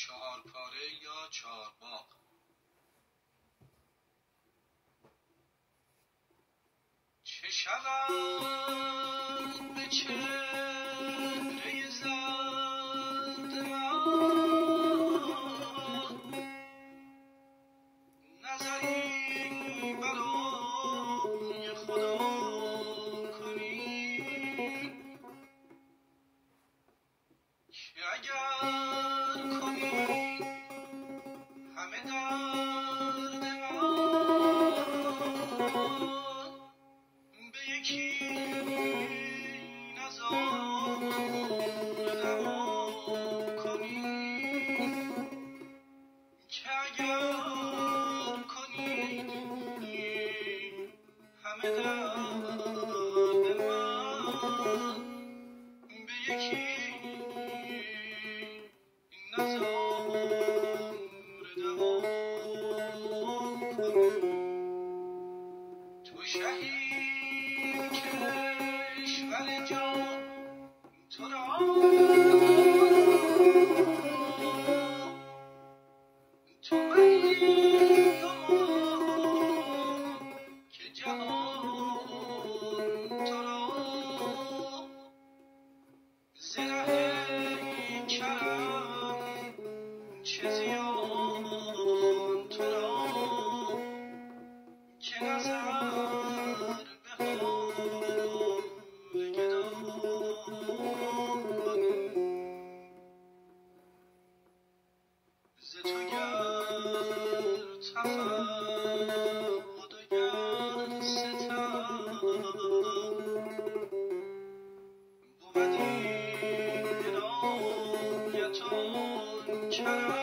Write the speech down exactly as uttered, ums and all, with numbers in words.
چهار پاره یا چهارباغ. چه شود به چهره زرد من، نظری برای خدا کنی که اگر کنی همه درد من به یکی نظاره دوا کنی، که اگر کنی همه درد من به یکی نظاره دوا کنی. تو شهید کشور جان تو را تو مهی و ما که جهان تو را ز ره کرم چه زیان تو را که نظر به حال گدا کنی. ز تو گر تفرد و گر ستم بود این عنایت آن کرم